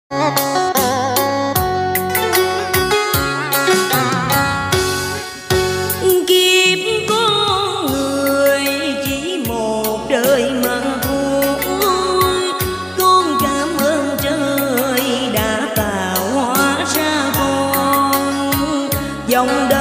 Kiếp con người chỉ một đời mà thôi, con cảm ơn trời đã tạo hóa ra con dòng đời